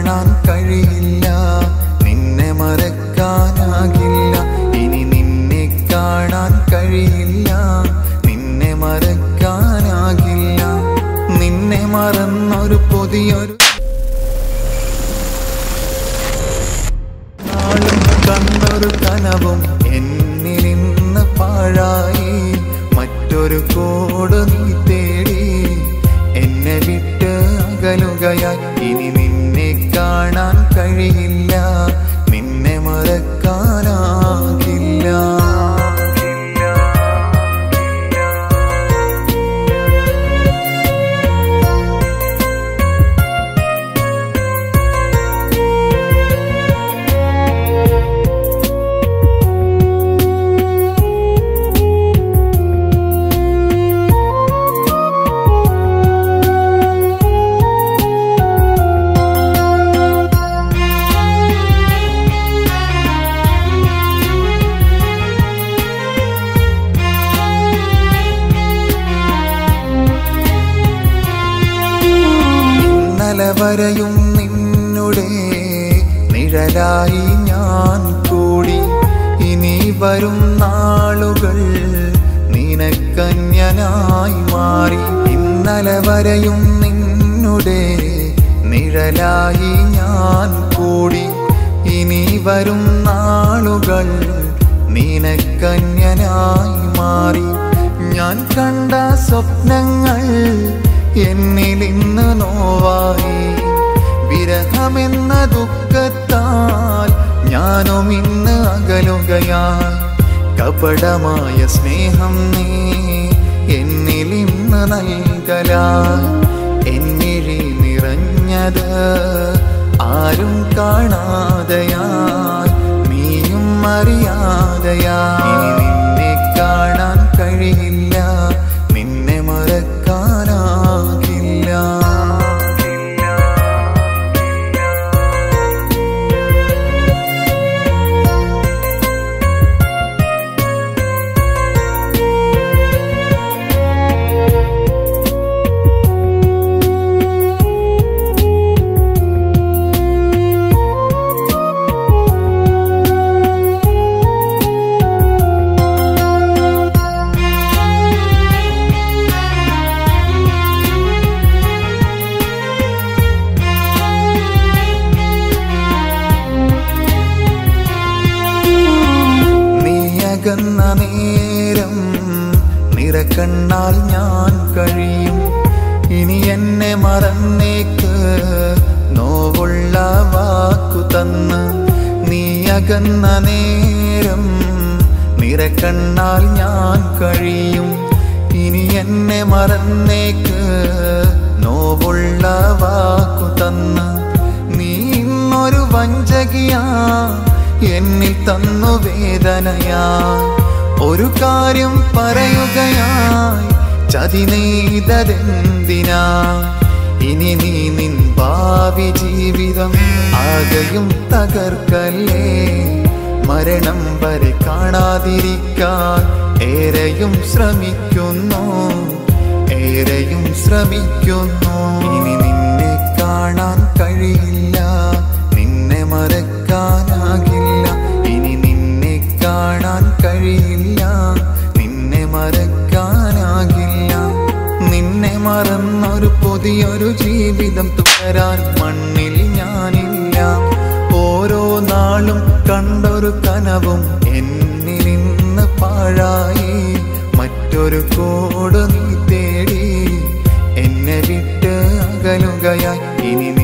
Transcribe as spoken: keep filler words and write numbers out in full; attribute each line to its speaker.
Speaker 1: കാണാൻ കഴിയില്ല, നിന്നെ മറക്കാനാകില്ല. ഇനി നിന്നെ കാണാൻ കഴിയില്ല, നിന്നെ മറക്കാനാകില്ല. നിന്നെ മറന്നൊരു പുതിയൊരു നാളും കണ്ടൊരു കനവും എന്നിലിന്ന് പാഴായി. മറ്റൊരു കോട് നീ തേടി എന്നെ വിട്ട് അകലുകയായി. ഇനി നിന്നെ കാണാൻ കഴിയില്ല, നിന്നെ മറക്കാനാകില്ല. വരെയും നിന്നുടെ നിഴലായി ഞാൻ കൂടി. ഇനി വരും നാളുകൾ നിനക്കന്യനായി മാറി. ഇന്നലെ വരെയും നിന്നുടെ നിഴലായി ഞാൻ കൂടി. ഇനി വരും നാളുകൾ നിനക്കന്യനായി മാറി. ഞാൻ കണ്ട സ്വപ്നങ്ങൾ എന്നിലിന്ന് നോവായി. വിരഹമെന്ന ദുഃഖത്താൽ ഞാനും ഇന്ന് അകലുകയായി. കപടമായ സ്നേഹം നീ എന്നിലിന്ന് നൽകലായി. എന്നിഴി നിറഞ്ഞത് ആരും കാണാതെയായി, നീയും അറിയാതെയായി. ഇനി നിന്നെ കാണാൻ കഴിയില്ല, നിന്നെ മറക്കാനാകില്ല. ന്ന നേരം നിറക്കണ്ണാൽ ഞാൻ കഴിയും. ഇനി എന്നെ മറന്നേക്ക് നോവുള്ള വാക്കു തന്ന്. നീ അകന്ന നേരം നിറക്കണ്ണാൽ ഞാൻ കഴിയും. ഇനി എന്നെ മറന്നേക്ക് നോവുള്ള വാക്കു തന്ന്. നീ ഇന്നൊരു വഞ്ചകിയാ എന്നിൽ തന്നു വേദനയായി. ഒരു കാര്യം പറയുകയായി, ചതി നെയ്തതെന്തിനാ? ഇനി നീ നിൻ ഭാവി ജീവിതം ആകെയും തകർക്കല്ലേ. മരണം വരെ കാണാതിരിക്കാൻ ഏറെയും ശ്രമിക്കുന്നു, ഏറെയും ശ്രമിക്കുന്നു. ഇനി നിന്നെ കാണാൻ കഴിയില്ല, നിന്നെ മറക്കാനാകില്ല. ഇനി നിന്നെ കാണാൻ കഴിയില്ല, നിന്നെ മറക്കാനാകില്ല. നിന്നെ മറന്നൊരു പുതിയൊരു ജീവിതം തുടരാൻ മണ്ണിൽ ഞാനില്ല. ഓരോ നാളും കണ്ടൊരു കനവും എന്നിലിന്ന് പാഴായി. മറ്റൊരു കോട് നീ തേടി എന്നെ വിട്ട് അകലുകയായി. ഇനി